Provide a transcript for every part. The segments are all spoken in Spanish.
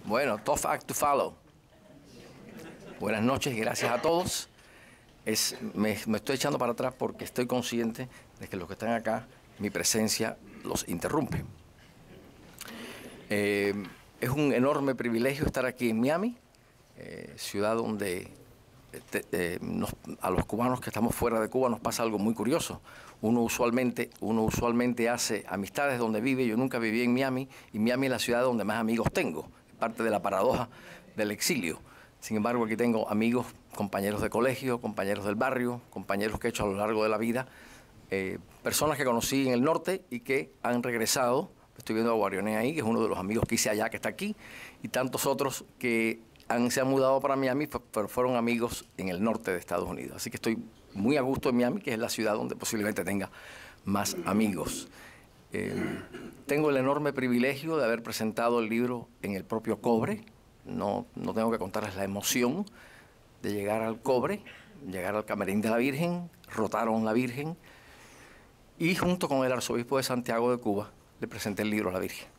Bueno, tough act to follow. Buenas noches y gracias a todos. Me estoy echando para atrás porque estoy consciente de que los que están acá, mi presencia los interrumpe. Es un enorme privilegio estar aquí en Miami, ciudad donde a los cubanos que estamos fuera de Cuba nos pasa algo muy curioso. Uno usualmente hace amistades donde vive. Yo nunca viví en Miami y Miami es la ciudad donde más amigos tengo. Parte de la paradoja del exilio. Sin embargo, aquí tengo amigos, compañeros de colegio, compañeros del barrio, compañeros que he hecho a lo largo de la vida, personas que conocí en el norte y que han regresado. Estoy viendo a Guarioné ahí, que es uno de los amigos que hice allá, que está aquí, y tantos otros que se han mudado para Miami, pero fueron amigos en el norte de Estados Unidos. Así que estoy muy a gusto en Miami, que es la ciudad donde posiblemente tenga más amigos. Tengo el enorme privilegio de haber presentado el libro en el propio Cobre. No tengo que contarles la emoción de llegar al Cobre, llegar al Camerín de la Virgen, rotaron la Virgen, y junto con el arzobispo de Santiago de Cuba le presenté el libro a la Virgen.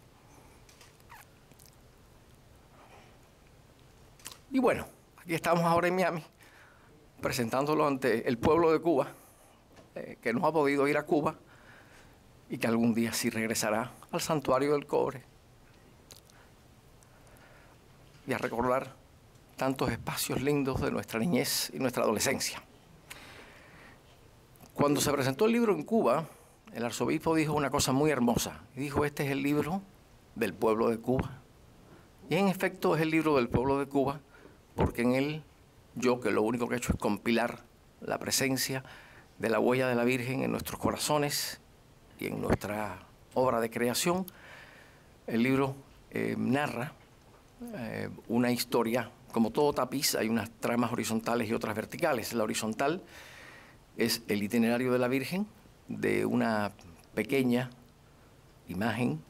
Y bueno, aquí estamos ahora en Miami, presentándolo ante el pueblo de Cuba, que no ha podido ir a Cuba, y que algún día sí regresará al Santuario del Cobre y a recordar tantos espacios lindos de nuestra niñez y nuestra adolescencia. Cuando se presentó el libro en Cuba, el arzobispo dijo una cosa muy hermosa. Y dijo, este es el libro del pueblo de Cuba. Y en efecto es el libro del pueblo de Cuba, porque en él yo, que lo único que he hecho es compilar la presencia de la huella de la Virgen en nuestros corazones y en nuestra obra de creación, el libro narra una historia. Como todo tapiz, hay unas tramas horizontales y otras verticales. La horizontal es el itinerario de la Virgen, de una pequeña imagen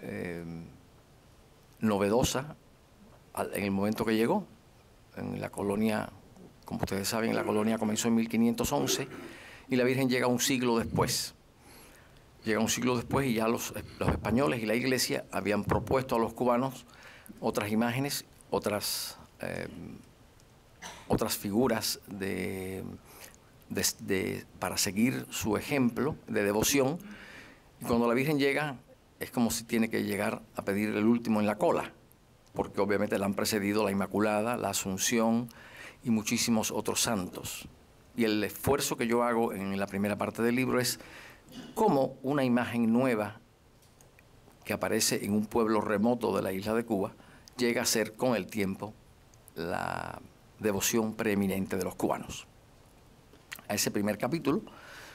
novedosa en el momento que llegó. En la colonia, como ustedes saben, la colonia comenzó en 1511 y la Virgen llega un siglo después. Llega un siglo después y ya los españoles y la Iglesia habían propuesto a los cubanos otras imágenes, otras figuras para seguir su ejemplo de devoción. Y cuando la Virgen llega, es como si tiene que llegar a pedir el último en la cola, porque obviamente la han precedido la Inmaculada, la Asunción y muchísimos otros santos. Y el esfuerzo que yo hago en la primera parte del libro es cómo una imagen nueva que aparece en un pueblo remoto de la isla de Cuba llega a ser con el tiempo la devoción preeminente de los cubanos. A ese primer capítulo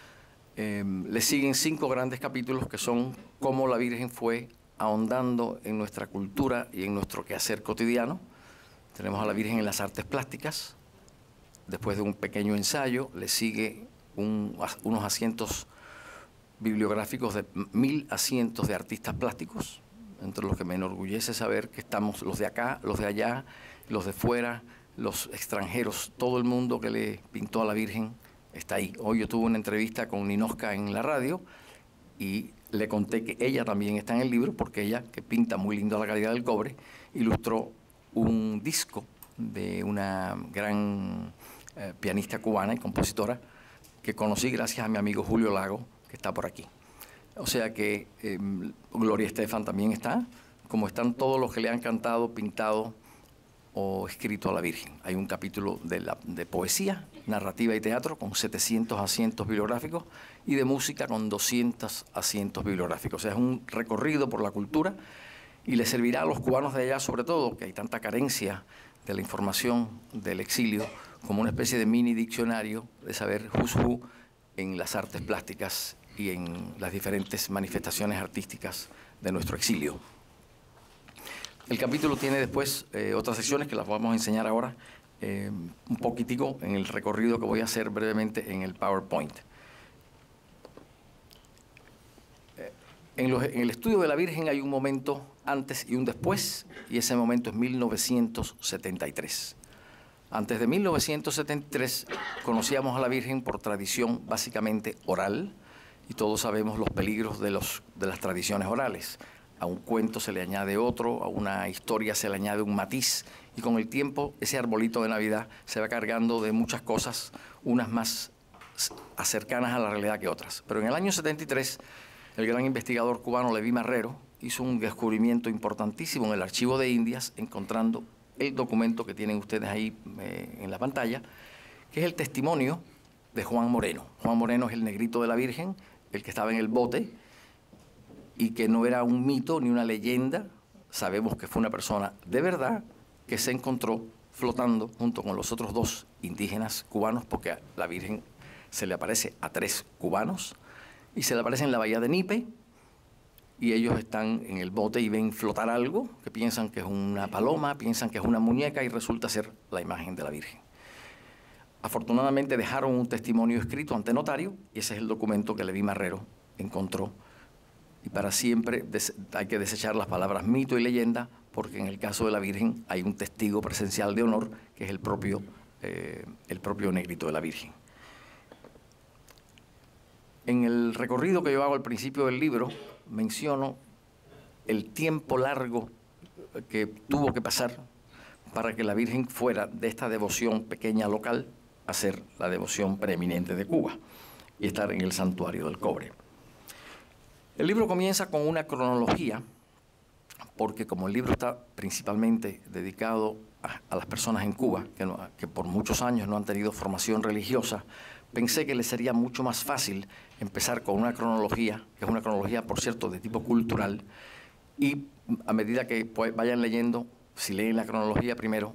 le siguen 5 grandes capítulos que son cómo la Virgen fue ahondando en nuestra cultura y en nuestro quehacer cotidiano. Tenemos a la Virgen en las artes plásticas. Después de un pequeño ensayo le sigue unos asientos bibliográficos de 1000 asientos de artistas plásticos, entre los que me enorgullece saber que estamos los de acá, los de allá, los de fuera, los extranjeros, todo el mundo que le pintó a la Virgen está ahí. Hoy yo tuve una entrevista con Ninoska en la radio y le conté que ella también está en el libro, porque ella, que pinta muy lindo a la calidad del cobre, ilustró un disco de una gran pianista cubana y compositora que conocí gracias a mi amigo Julio Lago, que está por aquí. O sea que Gloria Estefan también está, como están todos los que le han cantado, pintado o escrito a la Virgen. Hay un capítulo de poesía, narrativa y teatro con 700 asientos bibliográficos y de música con 200 asientos bibliográficos. O sea, es un recorrido por la cultura y le servirá a los cubanos de allá, sobre todo, que hay tanta carencia de la información del exilio, como una especie de mini diccionario de saber who's who en las artes plásticas y en las diferentes manifestaciones artísticas de nuestro exilio. El capítulo tiene después otras secciones que las vamos a enseñar ahora un poquitico en el recorrido que voy a hacer brevemente en el PowerPoint. En el estudio de la Virgen hay un momento antes y un después, y ese momento es 1973. Antes de 1973 conocíamos a la Virgen por tradición básicamente oral, y todos sabemos los peligros de las tradiciones orales. a un cuento se le añade otro, a una historia se le añade un matiz, y con el tiempo ese arbolito de Navidad se va cargando de muchas cosas, unas más cercanas a la realidad que otras. Pero en el año 73, el gran investigador cubano Leví Marrero hizo un descubrimiento importantísimo en el Archivo de Indias, encontrando el documento que tienen ustedes ahí en la pantalla, que es el testimonio de Juan Moreno. Juan Moreno es el negrito de la Virgen, el que estaba en el bote, y que no era un mito ni una leyenda. Sabemos que fue una persona de verdad que se encontró flotando junto con los otros dos indígenas cubanos, porque a la Virgen se le aparece a 3 cubanos, y se le aparece en la bahía de Nipe, y ellos están en el bote y ven flotar algo, que piensan que es una paloma, piensan que es una muñeca, y resulta ser la imagen de la Virgen. Afortunadamente dejaron un testimonio escrito ante notario, y ese es el documento que Leví Marrero encontró. Y para siempre hay que desechar las palabras mito y leyenda, porque en el caso de la Virgen hay un testigo presencial de honor, que es el propio negrito de la Virgen. En el recorrido que yo hago al principio del libro, menciono el tiempo largo que tuvo que pasar para que la Virgen fuera de esta devoción pequeña local a ser la devoción preeminente de Cuba y estar en el Santuario del Cobre. El libro comienza con una cronología, porque como el libro está principalmente dedicado a las personas en Cuba, que por muchos años no han tenido formación religiosa, pensé que les sería mucho más fácil empezar con una cronología, que es una cronología, por cierto, de tipo cultural, y a medida que vayan leyendo, si leen la cronología primero,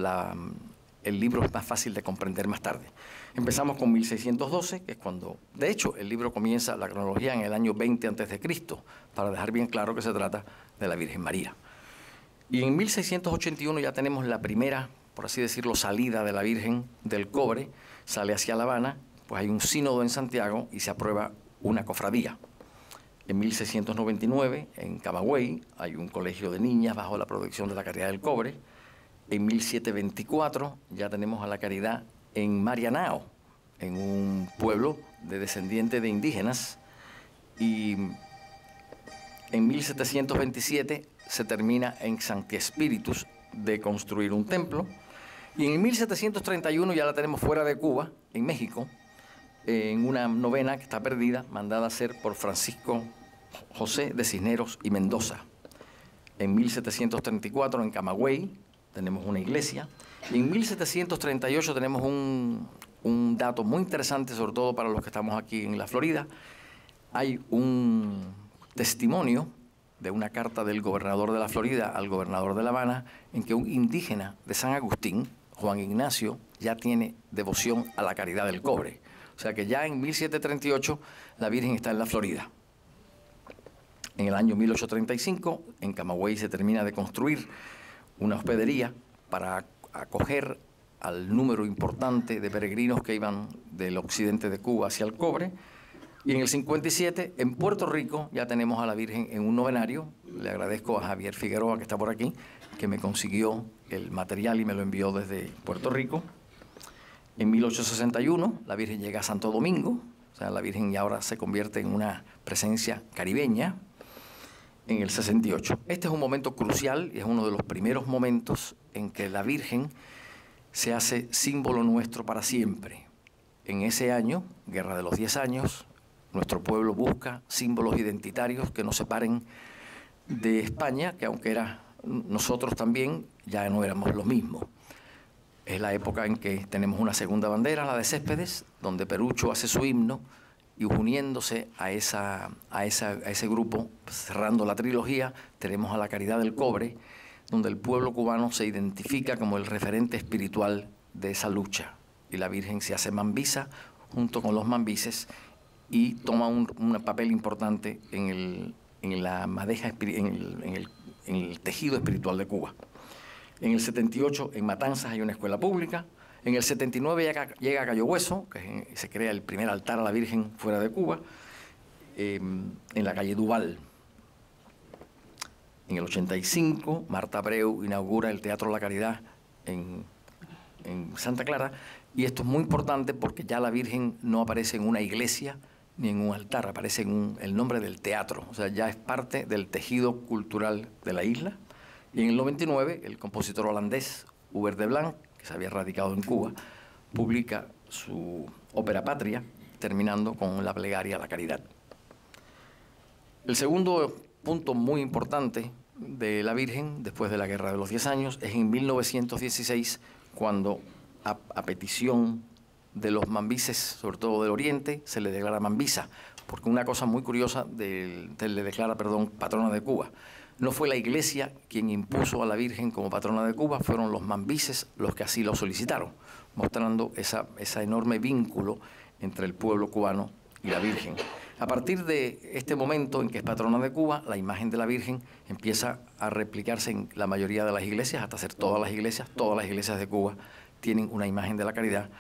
el libro es más fácil de comprender más tarde. Empezamos con 1612, que es cuando, de hecho, el libro comienza la cronología en el año 20 a.C., para dejar bien claro que se trata de la Virgen María. Y en 1681 ya tenemos la primera, por así decirlo, salida de la Virgen del Cobre, sale hacia La Habana, pues hay un sínodo en Santiago y se aprueba una cofradía. En 1699, en Camagüey, hay un colegio de niñas bajo la protección de la Caridad del Cobre. En 1724 ya tenemos a la Caridad en Marianao, en un pueblo de descendientes de indígenas, y en 1727 se termina en Sancti Spíritus de construir un templo, y en 1731 ya la tenemos fuera de Cuba, en México, en una novena que está perdida, mandada a hacer por Francisco José de Cisneros y Mendoza. En 1734 en Camagüey tenemos una iglesia, y en 1738 tenemos un dato muy interesante, sobre todo para los que estamos aquí en la Florida. Hay un testimonio de una carta del gobernador de la Florida al gobernador de La Habana, en que un indígena de San Agustín, Juan Ignacio, ya tiene devoción a la Caridad del Cobre. O sea que ya en 1738 la Virgen está en la Florida. En el año 1835, en Camagüey se termina de construir una hospedería para acoger al número importante de peregrinos que iban del occidente de Cuba hacia el Cobre. Y en el 57, en Puerto Rico, ya tenemos a la Virgen en un novenario. Le agradezco a Javier Figueroa, que está por aquí, que me consiguió el material y me lo envió desde Puerto Rico. En 1861, la Virgen llega a Santo Domingo. O sea, la Virgen ya ahora se convierte en una presencia caribeña. En el 68. Este es un momento crucial y es uno de los primeros momentos en que la Virgen se hace símbolo nuestro para siempre. En ese año, Guerra de los 10 años, nuestro pueblo busca símbolos identitarios que nos separen de España, que aunque era nosotros también, ya no éramos lo mismo. Es la época en que tenemos una segunda bandera, la de Céspedes, donde Perucho hace su himno, y uniéndose a ese grupo, cerrando la trilogía, tenemos a la Caridad del Cobre, donde el pueblo cubano se identifica como el referente espiritual de esa lucha. Y la Virgen se hace mambisa junto con los mambises y toma un papel importante en la madeja, en el tejido espiritual de Cuba. En el 78, en Matanzas, hay una escuela pública. En el 79 llega a Cayo Hueso, que se crea el primer altar a la Virgen fuera de Cuba, en la calle Duval. En el 85, Marta Abreu inaugura el Teatro La Caridad en Santa Clara, y esto es muy importante porque ya la Virgen no aparece en una iglesia ni en un altar, aparece en el nombre del teatro, o sea, ya es parte del tejido cultural de la isla. Y en el 99, el compositor holandés Hubert de Blanc, que se había radicado en Cuba, publica su ópera Patria, terminando con la plegaria a la caridad. El segundo punto muy importante de la Virgen, después de la Guerra de los 10 Años, es en 1916, cuando a petición de los mambises, sobre todo del Oriente, se le declara mambisa, porque una cosa muy curiosa, se le declara, patrona de Cuba. No fue la Iglesia quien impuso a la Virgen como patrona de Cuba, fueron los mambises los que así lo solicitaron, mostrando ese enorme vínculo entre el pueblo cubano y la Virgen. A partir de este momento en que es patrona de Cuba, la imagen de la Virgen empieza a replicarse en la mayoría de las iglesias, hasta ser todas las iglesias de Cuba tienen una imagen de la caridad,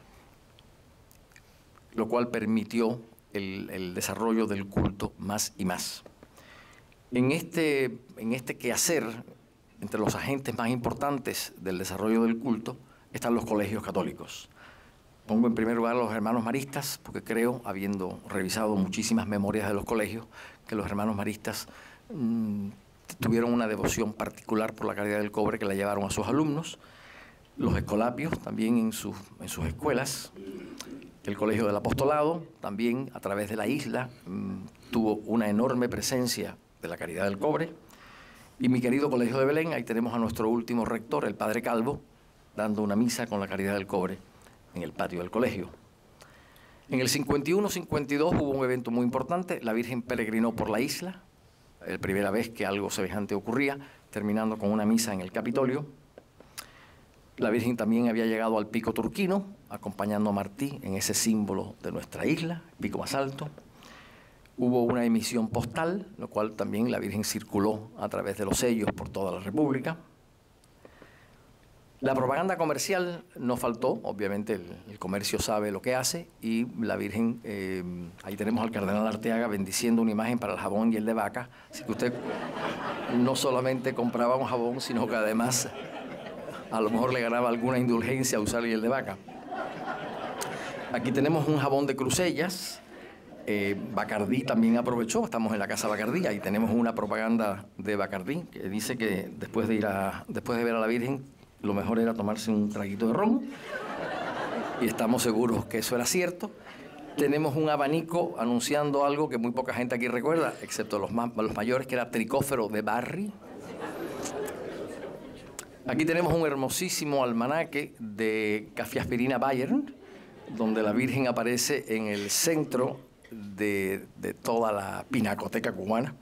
lo cual permitió el desarrollo del culto más y más. En este quehacer, entre los agentes más importantes del desarrollo del culto, están los colegios católicos. Pongo en primer lugar a los hermanos maristas, porque creo, habiendo revisado muchísimas memorias de los colegios, que los hermanos maristas tuvieron una devoción particular por la caridad del cobre que la llevaron a sus alumnos. Los escolapios, también en sus escuelas. El Colegio del Apostolado, también a través de la isla, tuvo una enorme presencia de la caridad del cobre. Y mi querido Colegio de Belén, ahí tenemos a nuestro último rector, el padre Calvo, dando una misa con la caridad del cobre en el patio del colegio. En el 51-52 hubo un evento muy importante, la Virgen peregrinó por la isla, la primera vez que algo semejante ocurría, terminando con una misa en el Capitolio. La Virgen también había llegado al Pico Turquino, acompañando a Martí en ese símbolo de nuestra isla, el pico más alto. Hubo una emisión postal, lo cual también la Virgen circuló a través de los sellos por toda la República. La propaganda comercial no faltó, obviamente el comercio sabe lo que hace, y la Virgen, ahí tenemos al cardenal Arteaga bendiciendo una imagen para el jabón y el de vaca, así que usted no solamente compraba un jabón, sino que además a lo mejor le ganaba alguna indulgencia a usar el de vaca. Aquí tenemos un jabón de Crusellas. Bacardí también aprovechó, estamos en la Casa Bacardí, ahí tenemos una propaganda de Bacardí que dice que después de ver a la Virgen, lo mejor era tomarse un traguito de ron, y estamos seguros que eso era cierto. Tenemos un abanico anunciando algo que muy poca gente aquí recuerda, excepto los mayores, que era Tricófero de Barry. Aquí tenemos un hermosísimo almanaque de Café Aspirina Bayern, donde la Virgen aparece en el centro de toda la pinacoteca cubana.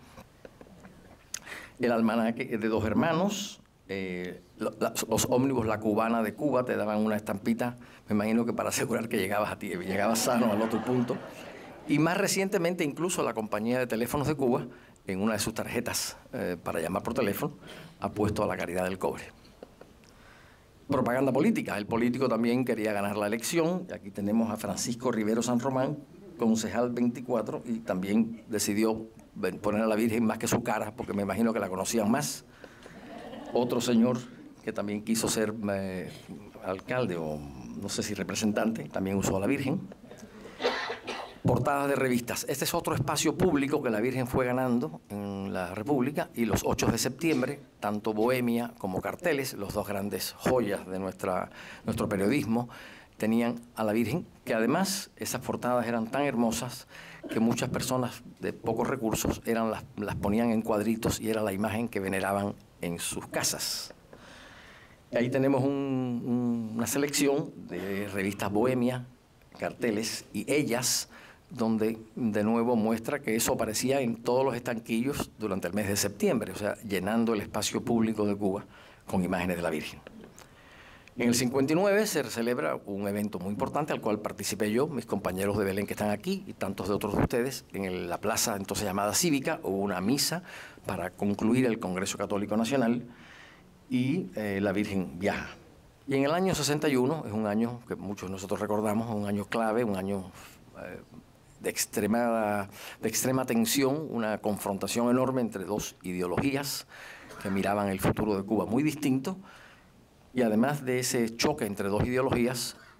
El almanaque es de dos hermanos. Los ómnibus La Cubana de Cuba te daban una estampita, me imagino que para asegurar que llegabas sano al otro punto. Y más recientemente, incluso la compañía de teléfonos de Cuba, en una de sus tarjetas para llamar por teléfono, ha puesto a la caridad del cobre. Propaganda política. El político también quería ganar la elección. Aquí tenemos a Francisco Rivero San Román, concejal 24, y también decidió poner a la Virgen más que su cara, porque me imagino que la conocían más. Otro señor que también quiso ser alcalde o no sé si representante, también usó a la Virgen. Portadas de revistas. Este es otro espacio público que la Virgen fue ganando en la República, y los 8 de septiembre, tanto Bohemia como Carteles, los dos grandes joyas de nuestro periodismo, tenían a la Virgen, que además esas portadas eran tan hermosas que muchas personas de pocos recursos las ponían en cuadritos y era la imagen que veneraban en sus casas. Ahí tenemos una selección de revistas Bohemia, Carteles y Ellas, donde de nuevo muestra que eso aparecía en todos los estanquillos durante el mes de septiembre, o sea, llenando el espacio público de Cuba con imágenes de la Virgen. En el 59 se celebra un evento muy importante al cual participé yo, mis compañeros de Belén que están aquí y tantos de otros de ustedes. En la plaza entonces llamada Cívica hubo una misa para concluir el Congreso Católico Nacional y la Virgen viaja. Y en el año 61, es un año que muchos de nosotros recordamos, un año clave, un año de extrema tensión, una confrontación enorme entre dos ideologías que miraban el futuro de Cuba muy distinto. Y además de ese choque entre dos ideologías,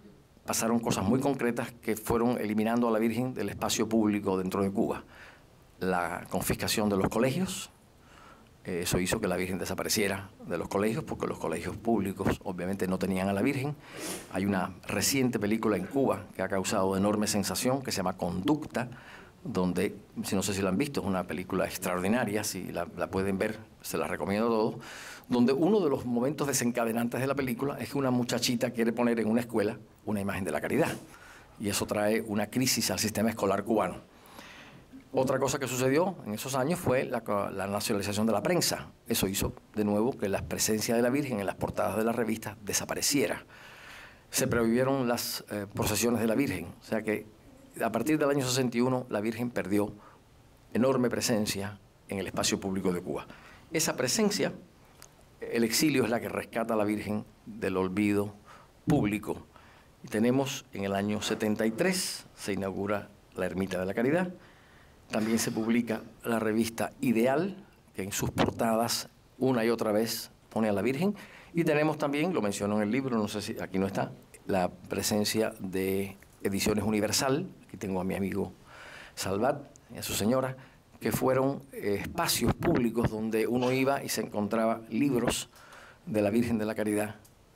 pasaron cosas muy concretas que fueron eliminando a la Virgen del espacio público dentro de Cuba. La confiscación de los colegios, eso hizo que la Virgen desapareciera de los colegios, porque los colegios públicos obviamente no tenían a la Virgen. Hay una reciente película en Cuba que ha causado enorme sensación, que se llama Conducta, donde, si no sé si la han visto, es una película extraordinaria, si la pueden ver, se la recomiendo a todos, donde uno de los momentos desencadenantes de la película es que una muchachita quiere poner en una escuela una imagen de la caridad, y eso trae una crisis al sistema escolar cubano. Otra cosa que sucedió en esos años fue la nacionalización de la prensa. Eso hizo, de nuevo, que la presencia de la Virgen en las portadas de las revistas desapareciera. Se prohibieron las procesiones de la Virgen, o sea que a partir del año 61 la Virgen perdió enorme presencia en el espacio público de Cuba. Esa presencia, el exilio es la que rescata a la Virgen del olvido público. Y tenemos en el año 73, se inaugura la Ermita de la Caridad. También se publica la revista Ideal, que en sus portadas una y otra vez pone a la Virgen. Y tenemos también, lo menciono en el libro, no sé si aquí no está, la presencia de Ediciones Universal. Aquí tengo a mi amigo Salvat y a su señora, que fueron espacios públicos donde uno iba y se encontraba libros de la Virgen de la Caridad,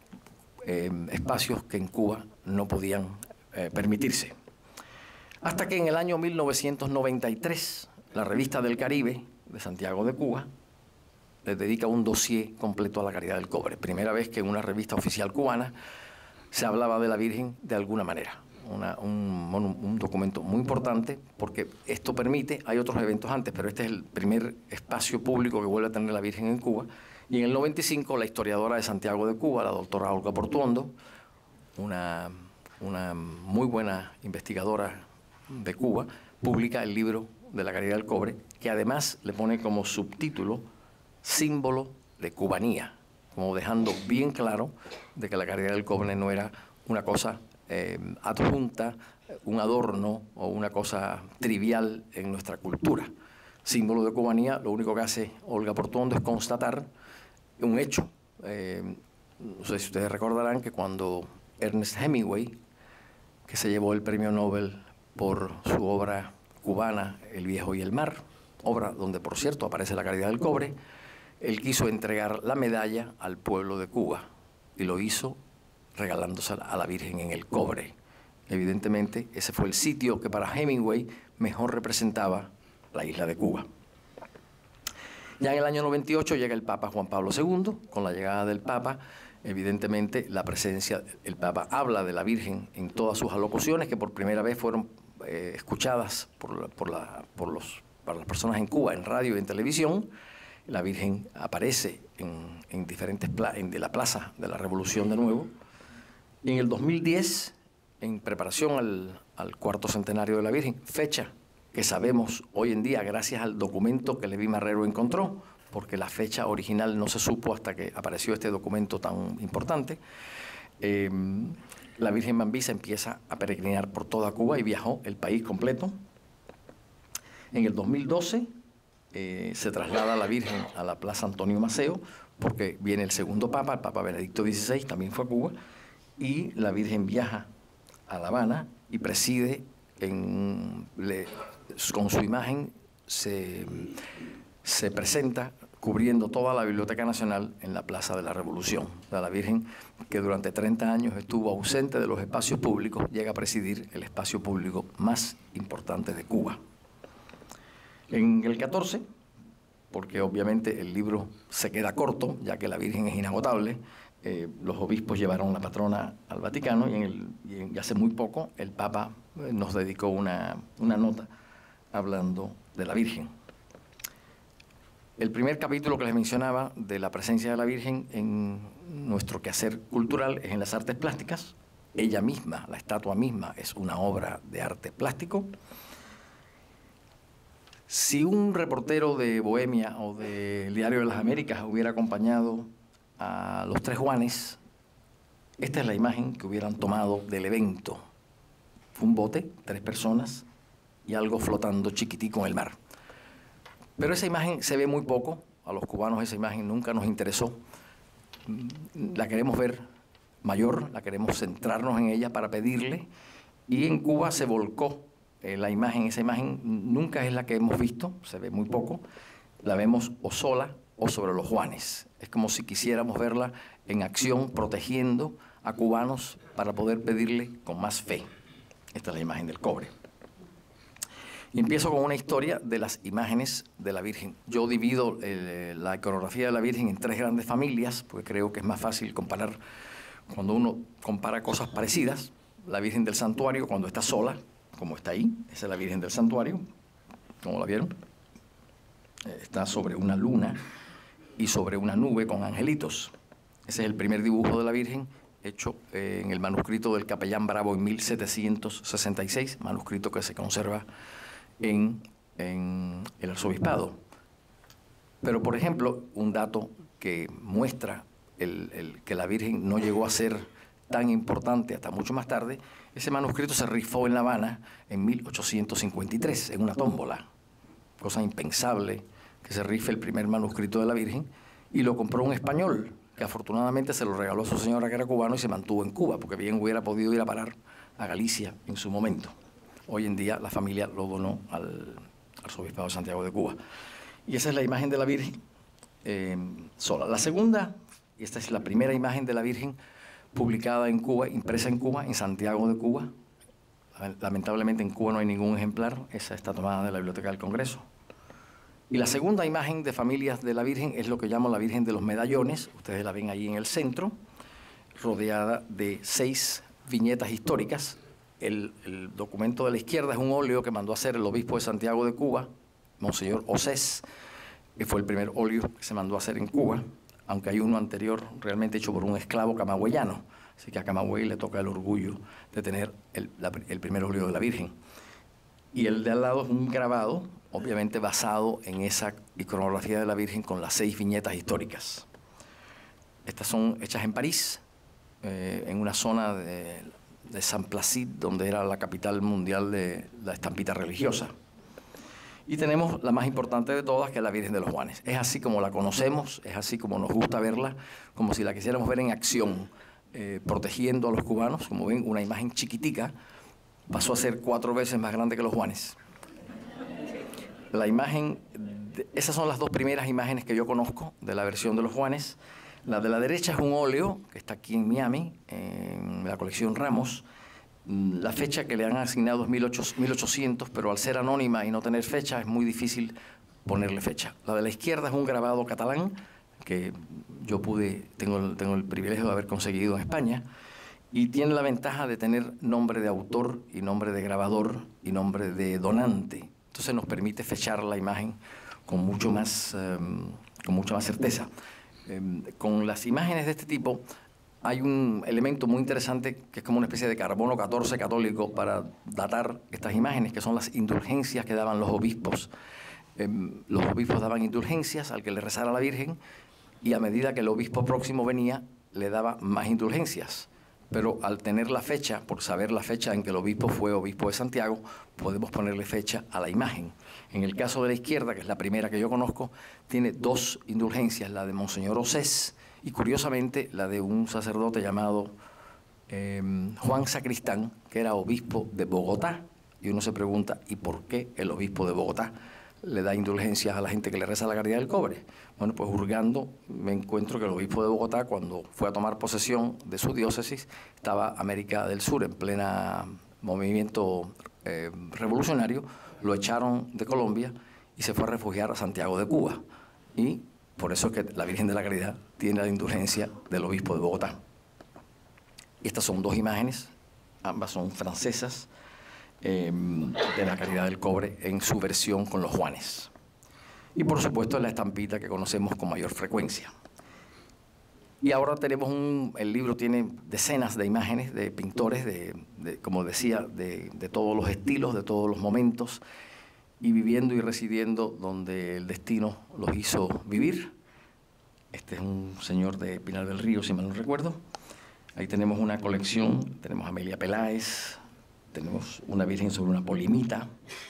espacios que en Cuba no podían permitirse. Hasta que en el año 1993, la Revista del Caribe de Santiago de Cuba le dedica un dossier completo a la Caridad del Cobre. Primera vez que en una revista oficial cubana se hablaba de la Virgen de alguna manera. Un documento muy importante, porque esto permite, hay otros eventos antes, pero este es el primer espacio público que vuelve a tener la Virgen en Cuba. Y en el 95, la historiadora de Santiago de Cuba, la doctora Olga Portuondo, una muy buena investigadora de Cuba, publica el libro de la Caridad del Cobre, que además le pone como subtítulo Símbolo de Cubanía, como dejando bien claro de que la Caridad del Cobre no era una cosa adjunta, un adorno o una cosa trivial en nuestra cultura. Símbolo de cubanía, lo único que hace Olga Portuondo es constatar un hecho. No sé si ustedes recordarán que cuando Ernest Hemingway, que se llevó el premio Nobel por su obra cubana El viejo y el mar, obra donde, por cierto, aparece la Caridad del Cobre, él quiso entregar la medalla al pueblo de Cuba y lo hizo regalándose a la Virgen en el cobre. Evidentemente, ese fue el sitio que para Hemingway mejor representaba la isla de Cuba. Ya en el año 98 llega el Papa Juan Pablo II. Con la llegada del Papa, evidentemente, la presencia, el Papa habla de la Virgen en todas sus alocuciones, que por primera vez fueron escuchadas para las personas en Cuba, en radio y en televisión. La Virgen aparece en diferentes de la Plaza de la Revolución de nuevo. Y en el 2010, en preparación al cuarto centenario de la Virgen, fecha que sabemos hoy en día gracias al documento que Levi Marrero encontró, porque la fecha original no se supo hasta que apareció este documento tan importante, la Virgen Mambisa empieza a peregrinar por toda Cuba y viajó el país completo. En el 2012 se traslada la Virgen a la Plaza Antonio Maceo, porque viene el segundo Papa, el Papa Benedicto XVI, también fue a Cuba, y la Virgen viaja a La Habana y preside, con su imagen se presenta cubriendo toda la Biblioteca Nacional en la Plaza de la Revolución. La Virgen, que durante 30 años estuvo ausente de los espacios públicos, llega a presidir el espacio público más importante de Cuba. En el 14, porque obviamente el libro se queda corto, ya que la Virgen es inagotable, los obispos llevaron la patrona al Vaticano y hace muy poco el Papa nos dedicó una nota hablando de la Virgen. El primer capítulo que les mencionaba de la presencia de la Virgen en nuestro quehacer cultural es en las artes plásticas. Ella misma, la estatua misma, es una obra de arte plástico. Si un reportero de Bohemia o del Diario de las Américas hubiera acompañado a los tres Juanes, esta es la imagen que hubieran tomado del evento. Fue un bote, 3 personas y algo flotando chiquitico en el mar. Pero esa imagen se ve muy poco, a los cubanos esa imagen nunca nos interesó. La queremos ver mayor, la queremos centrarnos en ella para pedirle, y en Cuba se volcó la imagen. Esa imagen nunca es la que hemos visto, se ve muy poco, la vemos o sola o sobre los Juanes. Es como si quisiéramos verla en acción, protegiendo a cubanos para poder pedirle con más fe. Esta es la imagen del cobre. Y empiezo con una historia de las imágenes de la Virgen. Yo divido la iconografía de la Virgen en tres grandes familias, porque creo que es más fácil comparar cuando uno compara cosas parecidas. La Virgen del Santuario, cuando está sola, como está ahí, esa es la Virgen del Santuario, ¿cómo la vieron? Está sobre una luna y sobre una nube con angelitos. Ese es el primer dibujo de la Virgen, hecho en el manuscrito del Capellán Bravo en 1766, manuscrito que se conserva en el arzobispado. Pero, por ejemplo, un dato que muestra que la Virgen no llegó a ser tan importante hasta mucho más tarde, ese manuscrito se rifó en La Habana en 1853, en una tómbola. Cosa impensable que se rife el primer manuscrito de la Virgen, y lo compró un español, que afortunadamente se lo regaló a su señora, que era cubano, y se mantuvo en Cuba, porque bien hubiera podido ir a parar a Galicia en su momento. Hoy en día la familia lo donó al arzobispado de Santiago de Cuba. Y esa es la imagen de la Virgen sola. La segunda, y esta es la primera imagen de la Virgen publicada en Cuba, impresa en Cuba, en Santiago de Cuba. Lamentablemente en Cuba no hay ningún ejemplar, esa está tomada de la Biblioteca del Congreso. Y la segunda imagen de familias de la Virgen es lo que llamo la Virgen de los Medallones. Ustedes la ven ahí en el centro, rodeada de 6 viñetas históricas. El documento de la izquierda es un óleo que mandó a hacer el obispo de Santiago de Cuba, Monseñor Osés, que fue el primer óleo que se mandó a hacer en Cuba, aunque hay uno anterior realmente hecho por un esclavo camagüeyano. Así que a Camagüey le toca el orgullo de tener el primer óleo de la Virgen. Y el de al lado es un grabado, obviamente basado en esa iconografía de la Virgen con las 6 viñetas históricas. Estas son hechas en París, en una zona de Saint-Placide, donde era la capital mundial de la estampita religiosa. Y tenemos la más importante de todas, que es la Virgen de los Juanes. Es así como la conocemos, es así como nos gusta verla, como si la quisiéramos ver en acción, protegiendo a los cubanos. Como ven, una imagen chiquitica pasó a ser 4 veces más grande que los Juanes. La imagen, esas son las 2 primeras imágenes que yo conozco de la versión de los Juanes. La de la derecha es un óleo que está aquí en Miami, en la colección Ramos. La fecha que le han asignado es 1800, pero al ser anónima y no tener fecha es muy difícil ponerle fecha. La de la izquierda es un grabado catalán que yo tengo el privilegio de haber conseguido en España, y tiene la ventaja de tener nombre de autor y nombre de grabador y nombre de donante. Entonces nos permite fechar la imagen con mucha más certeza. Con las imágenes de este tipo hay un elemento muy interesante que es como una especie de carbono 14 católico para datar estas imágenes, que son las indulgencias que daban los obispos. Los obispos daban indulgencias al que le rezara a la Virgen, y a medida que el obispo próximo venía, le daba más indulgencias. Pero al tener la fecha, por saber la fecha en que el obispo fue obispo de Santiago, podemos ponerle fecha a la imagen. En el caso de la izquierda, que es la primera que yo conozco, tiene 2 indulgencias, la de Monseñor Osés y, curiosamente, la de un sacerdote llamado Juan Sacristán, que era obispo de Bogotá. Y uno se pregunta, ¿y por qué el obispo de Bogotá le da indulgencias a la gente que le reza la caridad del cobre? Bueno, pues hurgando me encuentro que el obispo de Bogotá, cuando fue a tomar posesión de su diócesis, estaba América del Sur en plena movimiento revolucionario, lo echaron de Colombia y se fue a refugiar a Santiago de Cuba. Y por eso es que la Virgen de la Caridad tiene la indulgencia del obispo de Bogotá. Estas son 2 imágenes, ambas son francesas, de la Caridad del Cobre en su versión con los Juanes. Y por supuesto la estampita que conocemos con mayor frecuencia. Y ahora tenemos el libro tiene decenas de imágenes de pintores, como decía, de todos los estilos, de todos los momentos, y viviendo y residiendo donde el destino los hizo vivir. Este es un señor de Pinar del Río, si mal no recuerdo. Ahí tenemos una colección, tenemos a Amelia Peláez, tenemos una Virgen sobre una polimita.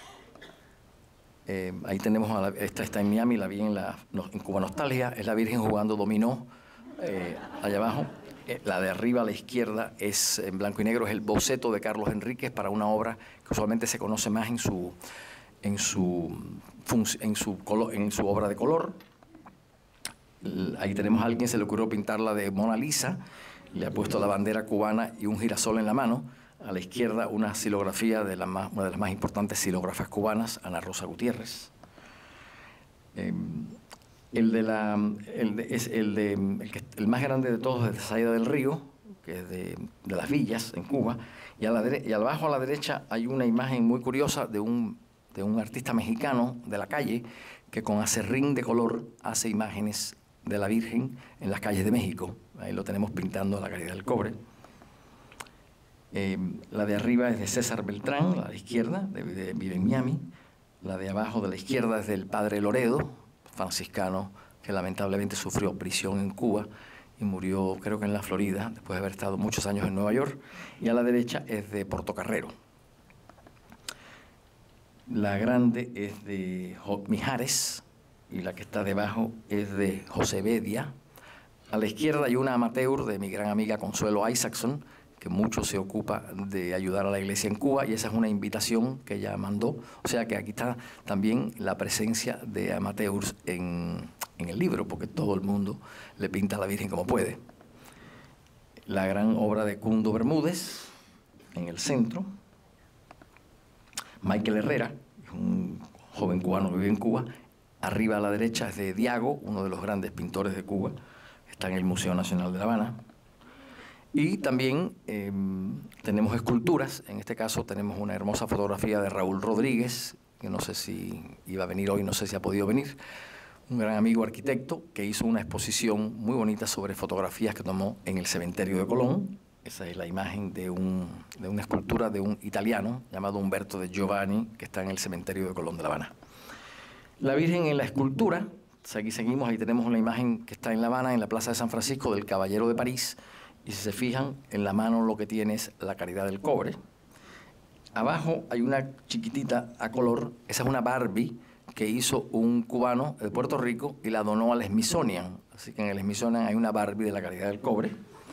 Ahí tenemos, esta está en Miami, la vi en Cuba Nostalgia, es la Virgen jugando dominó, allá abajo. La de arriba a la izquierda es en blanco y negro, es el boceto de Carlos Enríquez para una obra que usualmente se conoce más en su obra de color. Ahí tenemos a alguien, se le ocurrió pintarla de Mona Lisa, le ha puesto la bandera cubana y un girasol en la mano. A la izquierda una xilografía de una de las más importantes xilógrafas cubanas, Ana Rosa Gutiérrez. El más grande de todos es de Saída del Río, que es de Las Villas, en Cuba, y abajo a la derecha hay una imagen muy curiosa de un artista mexicano de la calle que con acerrín de color hace imágenes de la Virgen en las calles de México. Ahí lo tenemos pintando a la calidad del cobre. La de arriba es de César Beltrán, la de izquierda, vive en Miami. La de abajo de la izquierda es del padre Loredo, franciscano que lamentablemente sufrió prisión en Cuba y murió, creo que en la Florida, después de haber estado muchos años en Nueva York. Y a la derecha es de Portocarrero. La grande es de Mijares y la que está debajo es de José Bedia. A la izquierda hay una amateur de mi gran amiga Consuelo Isaacson, que mucho se ocupa de ayudar a la iglesia en Cuba, y esa es una invitación que ella mandó. O sea que aquí está también la presencia de amateurs en el libro, porque todo el mundo le pinta a la Virgen como puede. La gran obra de Cundo Bermúdez, en el centro. Michael Herrera, un joven cubano que vive en Cuba. Arriba a la derecha es de Diago, uno de los grandes pintores de Cuba. Está en el Museo Nacional de La Habana. Y también tenemos esculturas. En este caso tenemos una hermosa fotografía de Raúl Rodríguez, que no sé si iba a venir hoy, no sé si ha podido venir. Un gran amigo arquitecto que hizo una exposición muy bonita sobre fotografías que tomó en el cementerio de Colón. Esa es la imagen de una escultura de un italiano llamado Umberto de Giovanni, que está en el cementerio de Colón de La Habana. La Virgen en la escultura, aquí seguimos, ahí tenemos una imagen que está en La Habana, en la Plaza de San Francisco, del Caballero de París. Y si se fijan, en la mano lo que tiene es la Caridad del Cobre. Abajo hay una chiquitita a color, esa es una Barbie que hizo un cubano de Puerto Rico y la donó al Smithsonian. Así que en el Smithsonian hay una Barbie de la Caridad del Cobre.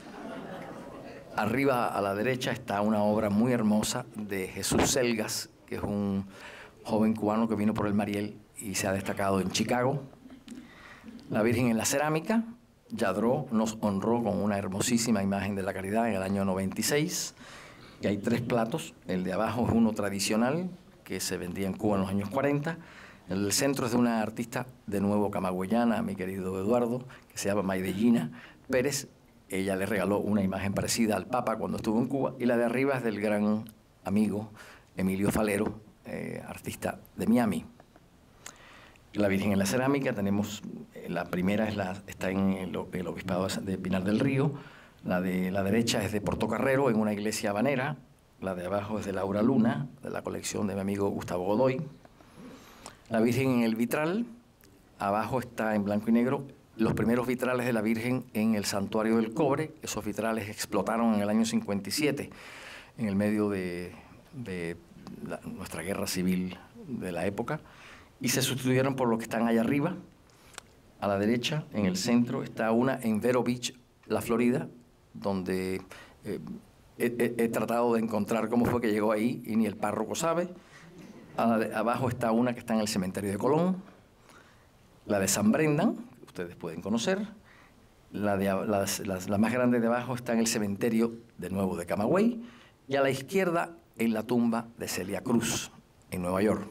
Arriba a la derecha está una obra muy hermosa de Jesús Selgas, que es un joven cubano que vino por el Mariel y se ha destacado en Chicago. La Virgen en la cerámica. Yadró nos honró con una hermosísima imagen de la Caridad en el año 96. Y hay 3 platos. El de abajo es uno tradicional que se vendía en Cuba en los años 40. El del centro es de una artista de nuevo camagüeyana, mi querido Eduardo, que se llama Maidellina Pérez. Ella le regaló una imagen parecida al Papa cuando estuvo en Cuba. Y la de arriba es del gran amigo Emilio Falero, artista de Miami. La Virgen en la cerámica, tenemos, la primera está en el Obispado de Pinar del Río. La de la derecha es de Portocarrero, en una iglesia habanera. La de abajo es de Laura Luna, de la colección de mi amigo Gustavo Godoy. La Virgen en el vitral, abajo está en blanco y negro los primeros vitrales de la Virgen en el Santuario del Cobre. Esos vitrales explotaron en el año 57, en el medio de nuestra guerra civil de la época, y se sustituyeron por los que están allá arriba. A la derecha, en el centro, está una en Vero Beach, la Florida, donde he tratado de encontrar cómo fue que llegó ahí y ni el párroco sabe. Abajo está una que está en el cementerio de Colón. La de San Brendan, que ustedes pueden conocer. La más grande de abajo está en el cementerio, de nuevo, de Camagüey. Y a la izquierda, en la tumba de Celia Cruz, en Nueva York.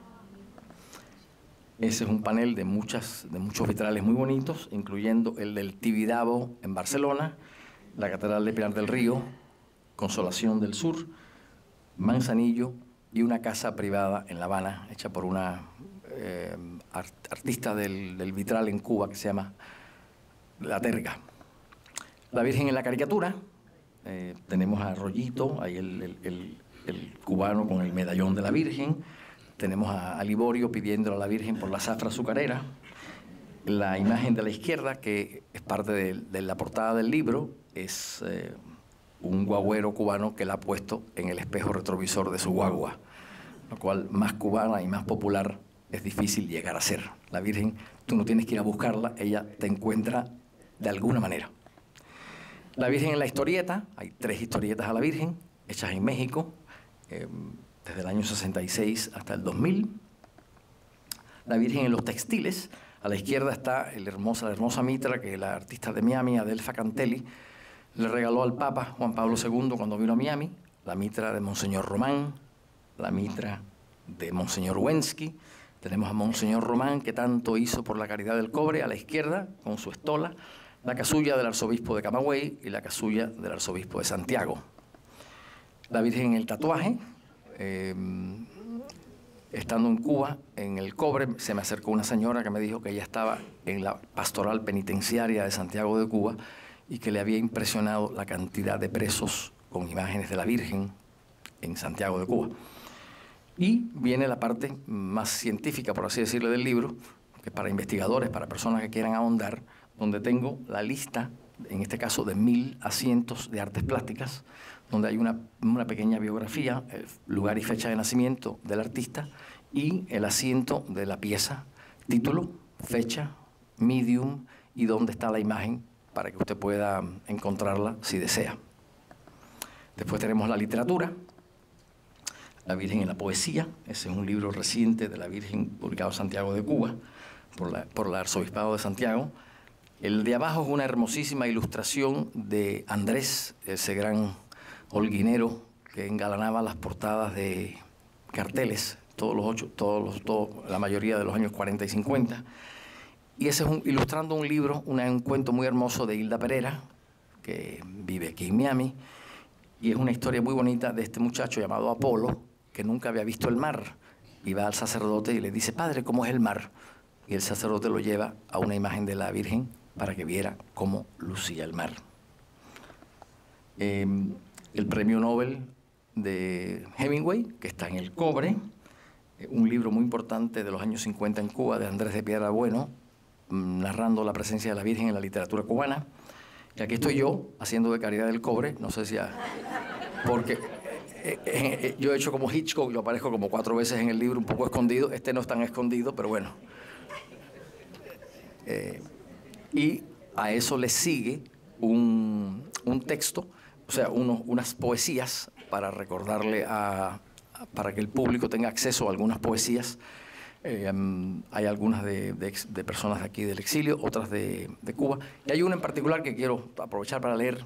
Ese es un panel de muchos vitrales muy bonitos, incluyendo el del Tibidabo en Barcelona, la Catedral de Pinar del Río, Consolación del Sur, Manzanillo y una casa privada en La Habana, hecha por una artista del vitral en Cuba que se llama La Terga. La Virgen en la caricatura, tenemos a Rollito, ahí el cubano con el medallón de la Virgen. Tenemos a Liborio pidiendo a la Virgen por la zafra azucarera. La imagen de la izquierda, que es parte de la portada del libro, es un guagüero cubano que la ha puesto en el espejo retrovisor de su guagua, lo cual más cubana y más popular es difícil llegar a ser. La Virgen, tú no tienes que ir a buscarla, ella te encuentra de alguna manera. La Virgen en la historieta, hay 3 historietas a la Virgen, hechas en México, desde el año 66 hasta el 2000. La Virgen en los textiles, a la izquierda está la hermosa mitra que la artista de Miami, Adelfa Cantelli, le regaló al Papa Juan Pablo II cuando vino a Miami, la mitra de Monseñor Román, la mitra de Monseñor Wensky. Tenemos a Monseñor Román, que tanto hizo por la caridad del cobre, a la izquierda, con su estola, la casulla del arzobispo de Camagüey y la casulla del arzobispo de Santiago. La Virgen en el tatuaje, estando en Cuba, en el cobre, se me acercó una señora que me dijo que ella estaba en la pastoral penitenciaria de Santiago de Cuba y que le había impresionado la cantidad de presos con imágenes de la Virgen en Santiago de Cuba. Y viene la parte más científica, por así decirlo, del libro, que es para investigadores, para personas que quieran ahondar, donde tengo la lista, en este caso, de 1000 asientos de artes plásticas, donde hay una pequeña biografía, el lugar y fecha de nacimiento del artista y el asiento de la pieza, título, fecha, medium y dónde está la imagen para que usted pueda encontrarla si desea. Después tenemos la literatura, La Virgen en la poesía. Ese es un libro reciente de la Virgen publicado en Santiago de Cuba por el Arzobispado de Santiago. El de abajo es una hermosísima ilustración de Andrés, ese gran holguinero que engalanaba las portadas de carteles, la mayoría de los años 40 y 50. Y ese es ilustrando un libro, un cuento muy hermoso de Hilda Pereira, que vive aquí en Miami, y es una historia muy bonita de este muchacho llamado Apolo, que nunca había visto el mar, y va al sacerdote y le dice: padre, ¿cómo es el mar? Y el sacerdote lo lleva a una imagen de la Virgen para que viera cómo lucía el mar. El premio Nobel de Hemingway, que está en el cobre, un libro muy importante de los años 50 en Cuba, de Andrés de Piedra Bueno, narrando la presencia de la Virgen en la literatura cubana. Y aquí estoy yo, haciendo de Caridad del Cobre, no sé si... porque yo he hecho como Hitchcock, yo aparezco como 4 veces en el libro, un poco escondido. Este no es tan escondido, pero bueno. Y a eso le sigue un texto, o sea, unas poesías para recordarle para que el público tenga acceso a algunas poesías. Hay algunas de personas de aquí del exilio, otras de Cuba. Y hay una en particular que quiero aprovechar para leer.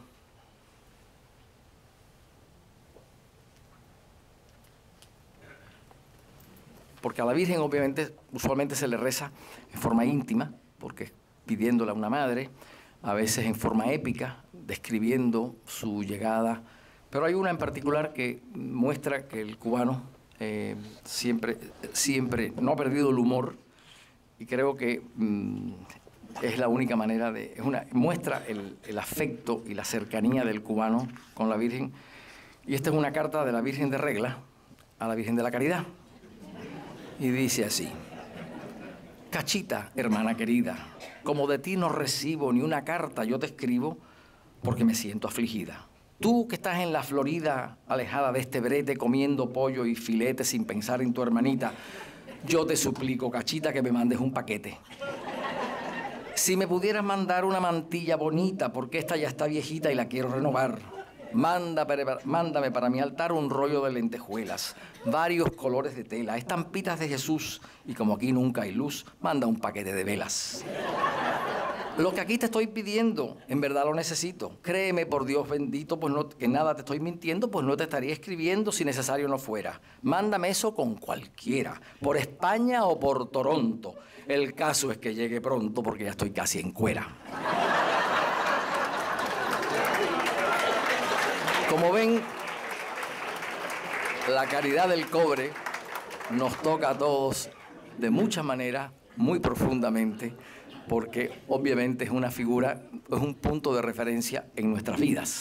Porque a la Virgen, obviamente, usualmente se le reza en forma íntima, porque pidiéndole a una madre, a veces en forma épica, describiendo su llegada. Pero hay una en particular que muestra que el cubano siempre no ha perdido el humor, y creo que es la única manera muestra el afecto y la cercanía del cubano con la Virgen. Y esta es una carta de la Virgen de Regla a la Virgen de la Caridad. Y dice así: Cachita, hermana querida, como de ti no recibo ni una carta, yo te escribo porque me siento afligida. Tú que estás en la Florida, alejada de este brete, comiendo pollo y filete sin pensar en tu hermanita, yo te suplico, Cachita, que me mandes un paquete. Si me pudieras mandar una mantilla bonita, porque esta ya está viejita y la quiero renovar. Mándame para mi altar un rollo de lentejuelas, varios colores de tela, estampitas de Jesús, y como aquí nunca hay luz, manda un paquete de velas. Lo que aquí te estoy pidiendo, en verdad lo necesito. Créeme, por Dios bendito, pues no, que nada te estoy mintiendo, pues no te estaría escribiendo si necesario no fuera. Mándame eso con cualquiera, por España o por Toronto. El caso es que llegue pronto porque ya estoy casi en cuera. Como ven, la caridad del cobre nos toca a todos de muchas maneras, muy profundamente, porque obviamente es una figura, es un punto de referencia en nuestras vidas.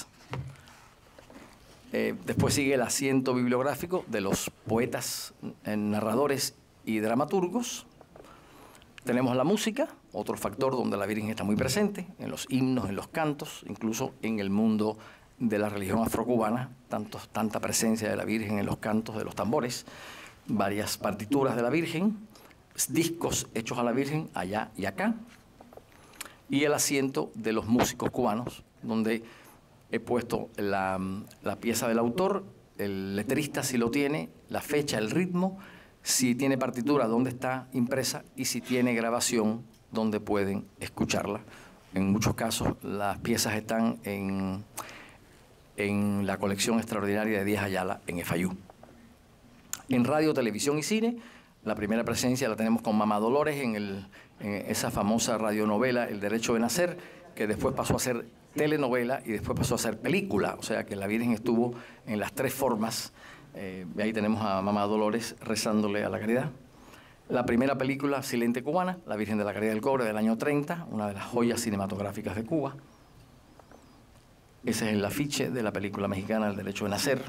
Después sigue el asiento bibliográfico de los poetas, narradores y dramaturgos. Tenemos la música, otro factor donde la Virgen está muy presente, en los himnos, en los cantos, incluso en el mundo de la religión afrocubana, tanta presencia de la Virgen en los cantos de los tambores, varias partituras de la Virgen, discos hechos a la Virgen allá y acá, y el asiento de los músicos cubanos, donde he puesto la pieza del autor, el letrista si lo tiene, la fecha, el ritmo, si tiene partitura, dónde está impresa y si tiene grabación, dónde pueden escucharla. En muchos casos las piezas están en la colección extraordinaria de Díaz Ayala en FIU. En radio, televisión y cine, la primera presencia la tenemos con Mamá Dolores en esa famosa radionovela El Derecho de Nacer, que después pasó a ser telenovela y después pasó a ser película, o sea que la Virgen estuvo en las tres formas. Ahí tenemos a Mamá Dolores rezándole a la caridad. La primera película, Silente Cubana, La Virgen de la Caridad del Cobre, del año 30, una de las joyas cinematográficas de Cuba. Ese es el afiche de la película mexicana El Derecho de Nacer.